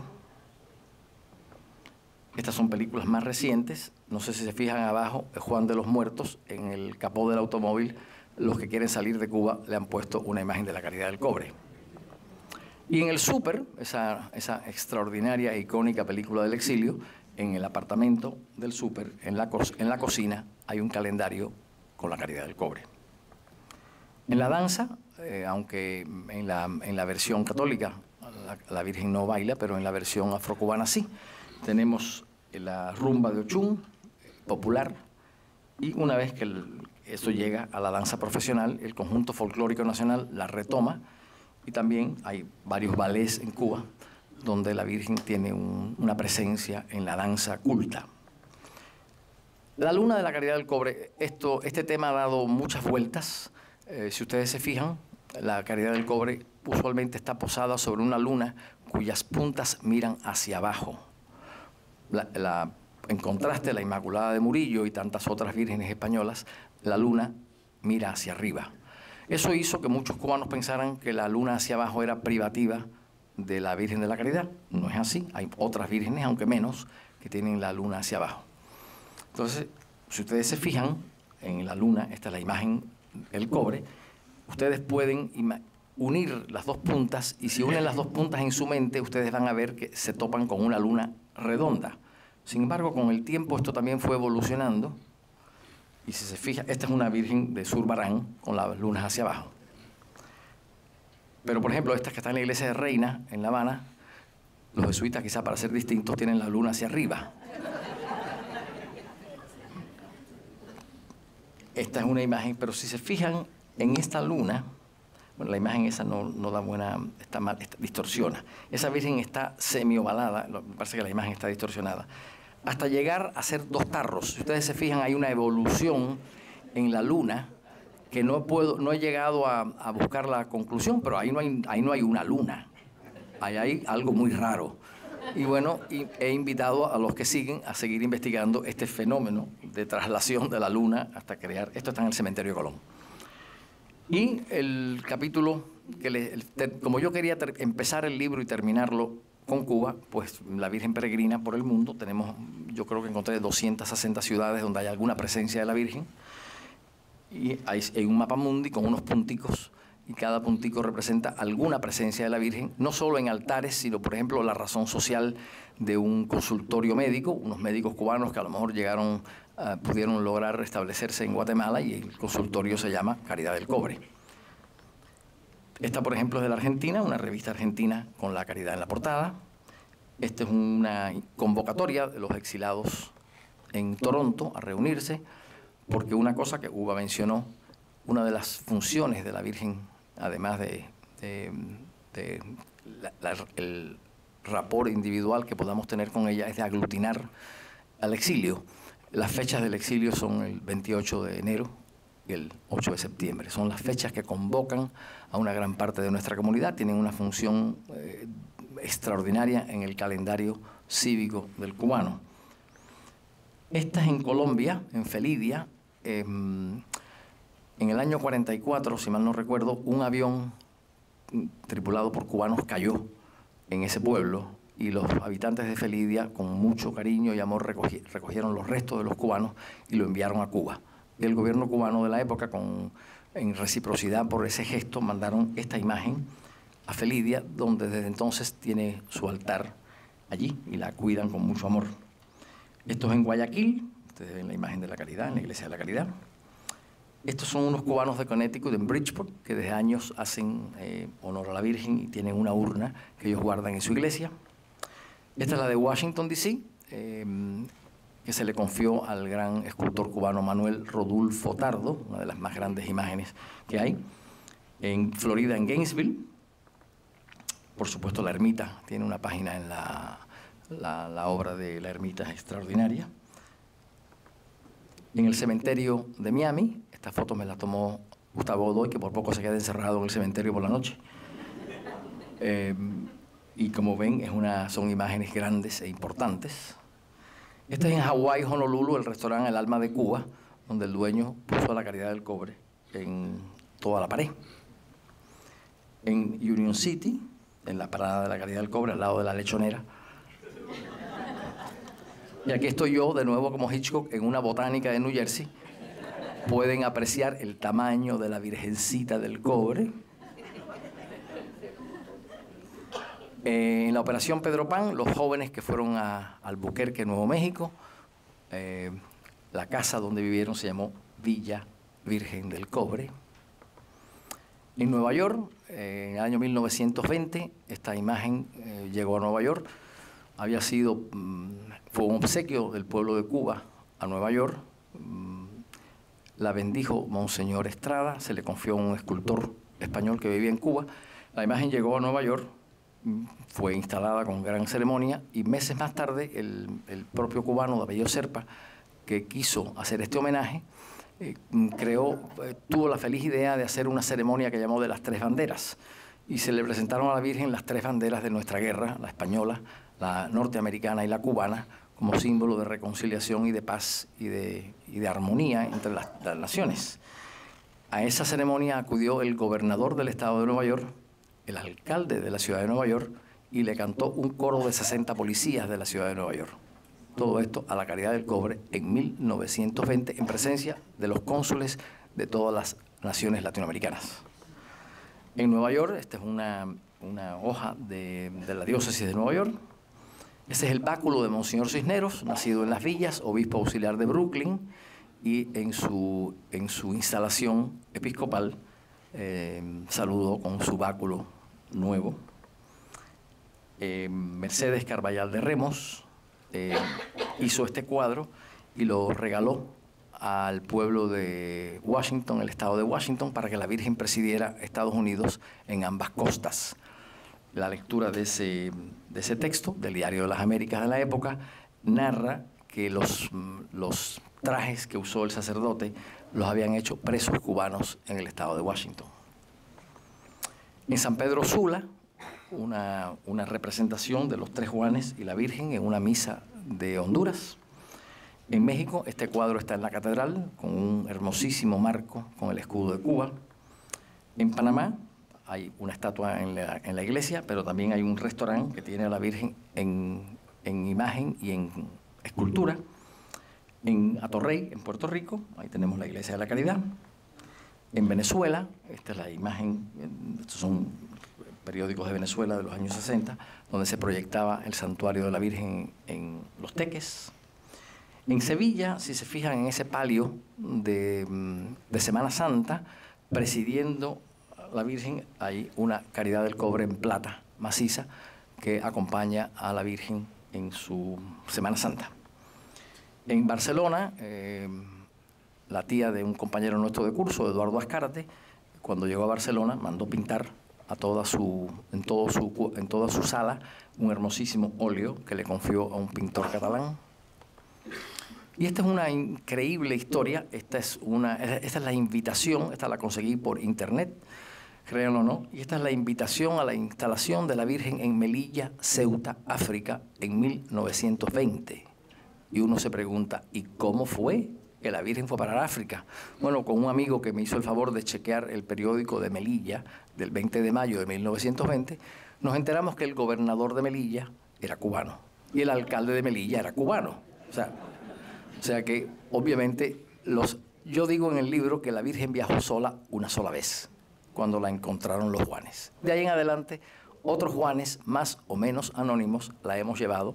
Estas son películas más recientes. No sé si se fijan abajo, Juan de los Muertos, en el capó del automóvil, los que quieren salir de Cuba le han puesto una imagen de la Caridad del Cobre. Y en el súper, esa extraordinaria e icónica película del exilio, en el apartamento del súper, en la cocina, hay un calendario con la Caridad del Cobre. En la danza, aunque en la versión católica la Virgen no baila, pero en la versión afrocubana sí, tenemos la rumba de Ochún, popular, y una vez que eso llega a la danza profesional, el Conjunto Folclórico Nacional la retoma, y también hay varios ballets en Cuba donde la Virgen tiene una presencia en la danza culta. La Luna de la Caridad del Cobre, este tema ha dado muchas vueltas. Si ustedes se fijan, la Caridad del Cobre usualmente está posada sobre una luna cuyas puntas miran hacia abajo. En contraste, la Inmaculada de Murillo y tantas otras vírgenes españolas, la luna mira hacia arriba. Eso hizo que muchos cubanos pensaran que la luna hacia abajo era privativa de la Virgen de la Caridad. No es así. Hay otras vírgenes, aunque menos, que tienen la luna hacia abajo. Entonces, si ustedes se fijan en la luna, esta es la imagen del cobre, ustedes pueden unir las dos puntas, y si unen las dos puntas en su mente, ustedes van a ver que se topan con una luna redonda. Sin embargo, con el tiempo esto también fue evolucionando, y si se fija, esta es una Virgen de Zurbarán con las lunas hacia abajo. Pero, por ejemplo, estas que están en la iglesia de Reina, en La Habana, los jesuitas, quizá para ser distintos, tienen la luna hacia arriba. Esta es una imagen, pero si se fijan en esta luna, bueno, la imagen esa no da buena, está mal, distorsiona. Esa Virgen está semi-ovalada, me parece que la imagen está distorsionada, hasta llegar a ser dos tarros. Si ustedes se fijan, hay una evolución en la luna que no he llegado a buscar la conclusión, pero ahí no hay una luna. Ahí hay algo muy raro. Y bueno, he invitado a los que siguen a seguir investigando este fenómeno de traslación de la luna hasta crear. Esto está en el Cementerio de Colón. Y el capítulo, como yo quería empezar el libro y terminarlo con Cuba, pues la Virgen peregrina por el mundo. Yo creo que encontré 260 ciudades donde hay alguna presencia de la Virgen. Y hay un mapa mundi con unos punticos, y cada puntico representa alguna presencia de la Virgen, no solo en altares, sino, por ejemplo, la razón social de un consultorio médico, unos médicos cubanos que a lo mejor pudieron lograr establecerse en Guatemala, y el consultorio se llama Caridad del Cobre. Esta, por ejemplo, es de la Argentina, una revista argentina con la Caridad en la portada. Esta es una convocatoria de los exilados en Toronto a reunirse, porque una cosa que Uva mencionó, una de las funciones de la Virgen, además el rapport individual que podamos tener con ella, es de aglutinar al exilio. Las fechas del exilio son el 28 de enero y el 8 de septiembre. Son las fechas que convocan a una gran parte de nuestra comunidad. Tienen una función extraordinaria en el calendario cívico del cubano. Esta es en Colombia, en Felidia. En el año 44, si mal no recuerdo, un avión tripulado por cubanos cayó en ese pueblo, y los habitantes de Felidia, con mucho cariño y amor, recogieron los restos de los cubanos y lo enviaron a Cuba. Y el gobierno cubano de la época, en reciprocidad por ese gesto, mandaron esta imagen a Felidia, donde desde entonces tiene su altar allí y la cuidan con mucho amor. Esto es en Guayaquil. Ustedes ven la imagen de la Caridad, en la Iglesia de la Caridad. Estos son unos cubanos de Connecticut, en Bridgeport, que desde años hacen honor a la Virgen y tienen una urna que ellos guardan en su iglesia. Esta es la de Washington, D.C., que se le confió al gran escultor cubano Manuel Rodulfo Tardo, una de las más grandes imágenes que hay. En Florida, en Gainesville, por supuesto la ermita, tiene una página en la obra de la ermita, es extraordinaria. En el cementerio de Miami, esta foto me la tomó Gustavo Godoy, que por poco se queda encerrado en el cementerio por la noche. Y como ven, son imágenes grandes e importantes. Esta es en Hawái, Honolulu, el restaurante El Alma de Cuba, donde el dueño puso la Caridad del Cobre en toda la pared. En Union City, en la parada de la Caridad del Cobre, al lado de la lechonera. Y aquí estoy yo, de nuevo como Hitchcock, en una botánica de New Jersey. Pueden apreciar el tamaño de la Virgencita del Cobre. En la Operación Pedro Pan, los jóvenes que fueron a Albuquerque, Nuevo México, la casa donde vivieron se llamó Villa Virgen del Cobre. En Nueva York, en el año 1920, esta imagen llegó a Nueva York. Fue un obsequio del pueblo de Cuba a Nueva York. La bendijo Monseñor Estrada, se le confió a un escultor español que vivía en Cuba. La imagen llegó a Nueva York, fue instalada con gran ceremonia y meses más tarde el propio cubano de apellido Serpa, que quiso hacer este homenaje, tuvo la feliz idea de hacer una ceremonia que llamó de las tres banderas y se le presentaron a la Virgen las tres banderas de nuestra guerra, la española, la norteamericana y la cubana, como símbolo de reconciliación y de paz y de armonía entre las naciones. A esa ceremonia acudió el gobernador del estado de Nueva York, el alcalde de la ciudad de Nueva York, y le cantó un coro de 60 policías de la ciudad de Nueva York. Todo esto a la Caridad del Cobre en 1920, en presencia de los cónsules de todas las naciones latinoamericanas. En Nueva York, esta es una hoja de la diócesis de Nueva York. Ese es el báculo de Monseñor Cisneros, nacido en Las Villas, obispo auxiliar de Brooklyn, y en su instalación episcopal saludó con su báculo nuevo. Mercedes Carballal de Remos hizo este cuadro y lo regaló al pueblo de Washington, el estado de Washington, para que la Virgen presidiera Estados Unidos en ambas costas. La lectura de ese texto, del Diario de las Américas de la época, narra que los trajes que usó el sacerdote los habían hecho presos cubanos en el estado de Washington. En San Pedro Sula, una representación de los tres Juanes y la Virgen en una misa de Honduras. En México, este cuadro está en la catedral, con un hermosísimo marco con el escudo de Cuba. En Panamá hay una estatua en la iglesia, pero también hay un restaurante que tiene a la Virgen en imagen y en escultura. En Atorrey, en Puerto Rico, ahí tenemos la Iglesia de la Caridad. En Venezuela, esta es la imagen, estos son periódicos de Venezuela de los años 60, donde se proyectaba el santuario de la Virgen en Los Teques. En Sevilla, si se fijan en ese palio de Semana Santa, presidiendo la Virgen, hay una Caridad del Cobre en plata maciza que acompaña a la Virgen en su Semana Santa. En Barcelona, la tía de un compañero nuestro de curso, Eduardo Azcárate, cuando llegó a Barcelona, mandó pintar en toda su sala un hermosísimo óleo que le confió a un pintor catalán. Y esta es una increíble historia, esta es la invitación, esta la conseguí por internet, créanlo o no, y esta es la invitación a la instalación de la Virgen en Melilla, Ceuta, África, en 1920. Y uno se pregunta, ¿y cómo fue que la Virgen fue para África? Bueno, con un amigo que me hizo el favor de chequear el periódico de Melilla, del 20 de mayo de 1920, nos enteramos que el gobernador de Melilla era cubano y el alcalde de Melilla era cubano. O sea que, obviamente, yo digo en el libro que la Virgen viajó sola una sola vez, cuando la encontraron los Juanes. De ahí en adelante, otros Juanes, más o menos anónimos, la hemos llevado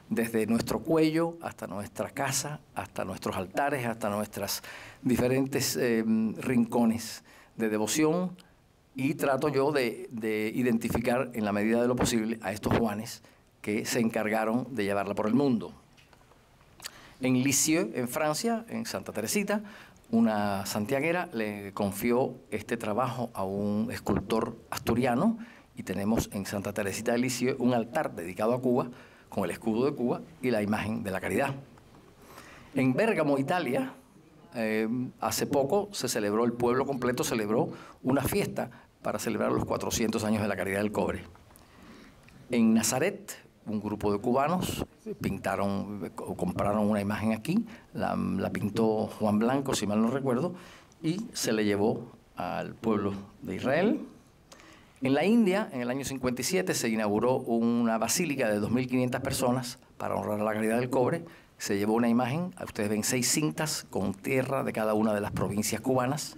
desde nuestro cuello hasta nuestra casa, hasta nuestros altares, hasta nuestros diferentes rincones de devoción, y trato yo de identificar en la medida de lo posible a estos Juanes que se encargaron de llevarla por el mundo. En Lisieux, en Francia, en Santa Teresita, una santiaguera le confió este trabajo a un escultor asturiano, y tenemos en Santa Teresita de Lisieux un altar dedicado a Cuba, con el escudo de Cuba y la imagen de la Caridad. En Bérgamo, Italia, hace poco se celebró, el pueblo completo celebró una fiesta para celebrar los 400 años de la Caridad del Cobre. En Nazaret, un grupo de cubanos compraron una imagen aquí, la pintó Juan Blanco, si mal no recuerdo, y se le llevó al pueblo de Israel. En la India, en el año 57, se inauguró una basílica de 2.500 personas para honrar a la Caridad del Cobre. Se llevó una imagen, ustedes ven 6 cintas con tierra de cada una de las provincias cubanas.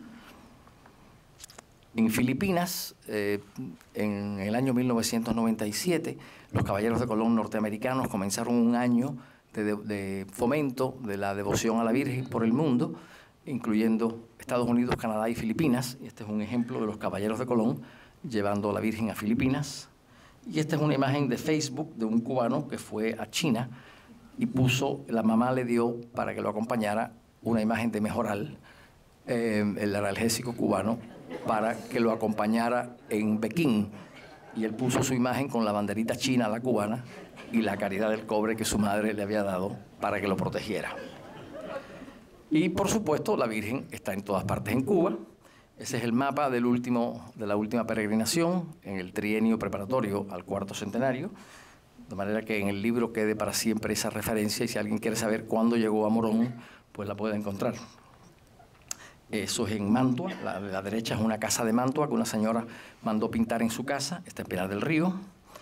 En Filipinas, en el año 1997, los Caballeros de Colón norteamericanos comenzaron un año de fomento de la devoción a la Virgen por el mundo, incluyendo Estados Unidos, Canadá y Filipinas. Y este es un ejemplo de los Caballeros de Colón llevando a la Virgen a Filipinas. Y esta es una imagen de Facebook de un cubano que fue a China y la mamá le dio para que lo acompañara una imagen de Mejoral, el analgésico cubano, para que lo acompañara en Pekín. Y él puso su imagen con la banderita china, la cubana, y la Caridad del Cobre que su madre le había dado para que lo protegiera. Y por supuesto, la Virgen está en todas partes en Cuba. Ese es el mapa de la última peregrinación en el trienio preparatorio al 4º centenario, de manera que en el libro quede para siempre esa referencia, y si alguien quiere saber cuándo llegó a Morón, pues la puede encontrar. Eso es en Mantua. La derecha es una casa de Mantua que una señora mandó pintar en su casa, está en Pinar del Río.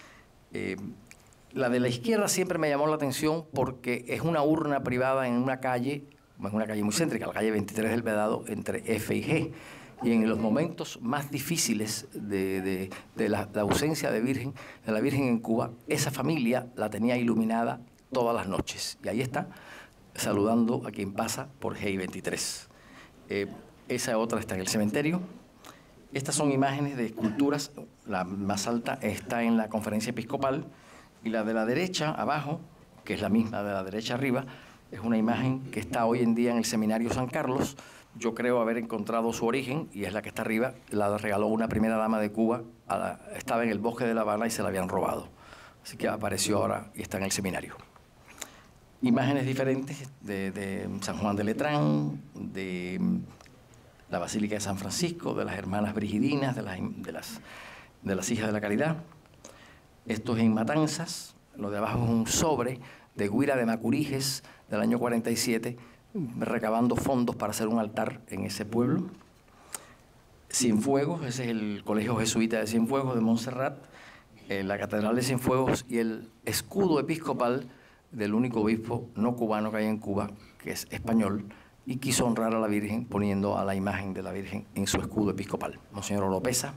La de la izquierda siempre me llamó la atención porque es una urna privada en una calle muy céntrica, la calle 23 del Vedado, entre F y G. Y en los momentos más difíciles de la ausencia de la Virgen en Cuba, esa familia la tenía iluminada todas las noches. Y ahí está, saludando a quien pasa por G23. Esa otra está en el cementerio. Estas son imágenes de esculturas. La más alta está en la Conferencia Episcopal, y la de la derecha, abajo, que es la misma de la derecha arriba, es una imagen que está hoy en día en el Seminario San Carlos. Yo creo haber encontrado su origen, y es la que está arriba. La regaló una primera dama de Cuba, estaba en el bosque de La Habana y se la habían robado. Así que apareció ahora y está en el seminario. Imágenes diferentes de San Juan de Letrán, de la Basílica de San Francisco, de las hermanas Brigidinas, de las Hijas de la Caridad. Esto es en Matanzas. Lo de abajo es un sobre de Guira de Macuriges del año 47, recabando fondos para hacer un altar en ese pueblo. Cienfuegos, ese es el Colegio Jesuita de Cienfuegos de Montserrat, la Catedral de Cienfuegos y el escudo episcopal del único obispo no cubano que hay en Cuba, que es español, y quiso honrar a la Virgen poniendo a la imagen de la Virgen en su escudo episcopal. Monseñor Oropesa,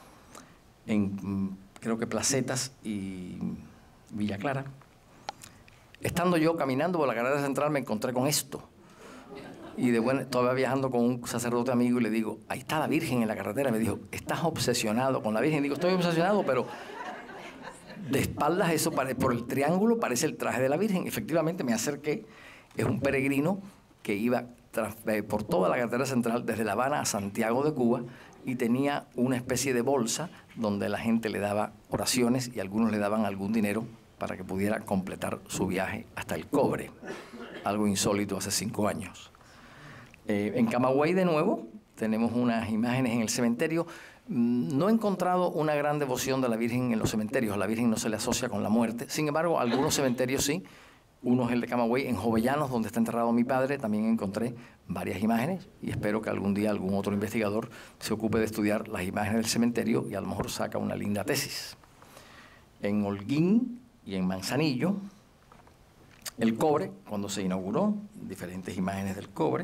en creo que Placetas y Villa Clara. Estando yo caminando por la carretera central me encontré con esto. Y todavía viajando con un sacerdote amigo, y le digo, ahí está la Virgen en la carretera. Me dijo, ¿estás obsesionado con la Virgen? Digo, estoy obsesionado, pero de espaldas eso, por el triángulo, parece el traje de la Virgen. Efectivamente me acerqué. Es un peregrino que iba por toda la carretera central, desde La Habana a Santiago de Cuba, y tenía una especie de bolsa donde la gente le daba oraciones y algunos le daban algún dinero para que pudiera completar su viaje hasta el Cobre. Algo insólito hace 5 años. En Camagüey, de nuevo, tenemos unas imágenes en el cementerio. No he encontrado una gran devoción de la Virgen en los cementerios. A la Virgen no se le asocia con la muerte. Sin embargo, algunos cementerios sí. Uno es el de Camagüey. En Jovellanos, donde está enterrado mi padre, también encontré varias imágenes, y espero que algún día algún otro investigador se ocupe de estudiar las imágenes del cementerio y a lo mejor saca una linda tesis. En Holguín y en Manzanillo, el Cobre, cuando se inauguró, diferentes imágenes del Cobre,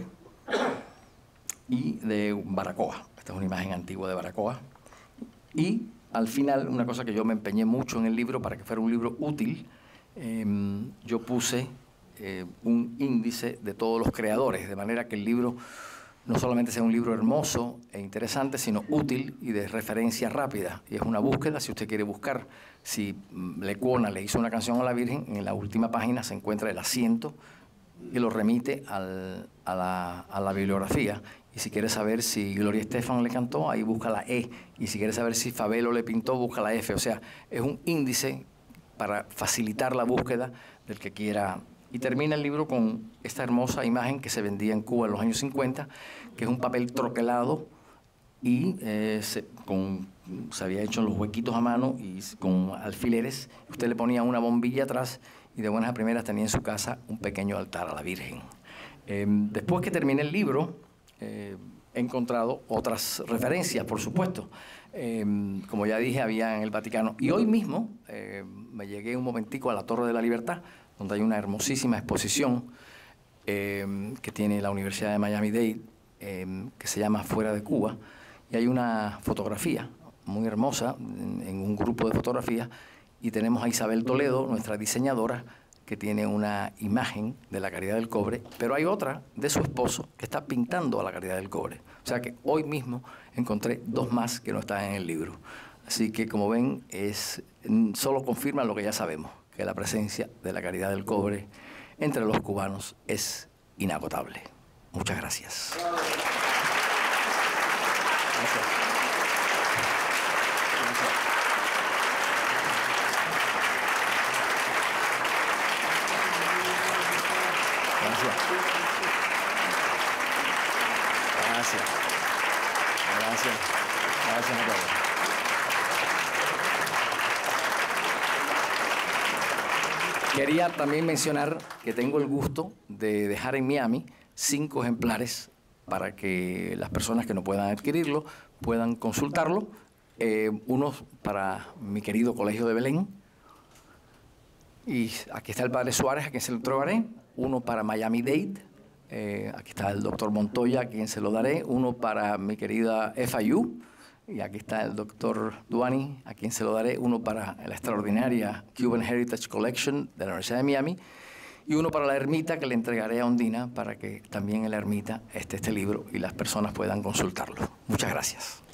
y de Baracoa. Esta es una imagen antigua de Baracoa. Y al final, una cosa que yo me empeñé mucho en el libro para que fuera un libro útil, yo puse un índice de todos los creadores, de manera que el libro no solamente sea un libro hermoso e interesante, sino útil y de referencia rápida. Y es una búsqueda, si usted quiere buscar, si Lecuona le hizo una canción a la Virgen, en la última página se encuentra el asiento y lo remite a la bibliografía. Y si quiere saber si Gloria Estefan le cantó, ahí busca la E. Y si quiere saber si Fabelo le pintó, busca la F. O sea, es un índice para facilitar la búsqueda del que quiera. Y termina el libro con esta hermosa imagen que se vendía en Cuba en los años 50, que es un papel troquelado y se había hecho en los huequitos a mano y con alfileres. Usted le ponía una bombilla atrás y de buenas a primeras tenía en su casa un pequeño altar a la Virgen. Después que terminé el libro, he encontrado otras referencias, por supuesto. Como ya dije, había en el Vaticano. Y hoy mismo me llegué un momentico a la Torre de la Libertad, donde hay una hermosísima exposición que tiene la Universidad de Miami-Dade, que se llama Fuera de Cuba. Y hay una fotografía muy hermosa, en un grupo de fotografías, y tenemos a Isabel Toledo, nuestra diseñadora, que tiene una imagen de la Caridad del Cobre, pero hay otra de su esposo que está pintando a la Caridad del Cobre. O sea que hoy mismo encontré dos más que no están en el libro. Así que, como ven, solo confirma lo que ya sabemos, que la presencia de la Caridad del Cobre entre los cubanos es inagotable. Muchas gracias. Gracias a todos. Quería también mencionar que tengo el gusto de dejar en Miami 5 ejemplares para que las personas que no puedan adquirirlo puedan consultarlo. Unos para mi querido Colegio de Belén. Y aquí está el Padre Suárez, a quien se lo entregaré. Uno para Miami-Dade. Aquí está el doctor Montoya, a quien se lo daré. Uno para mi querida FIU. Y aquí está el doctor Duani, a quien se lo daré. Uno para la extraordinaria Cuban Heritage Collection de la Universidad de Miami. Y uno para la ermita, que le entregaré a Ondina para que también en la ermita esté este libro y las personas puedan consultarlo. Muchas gracias.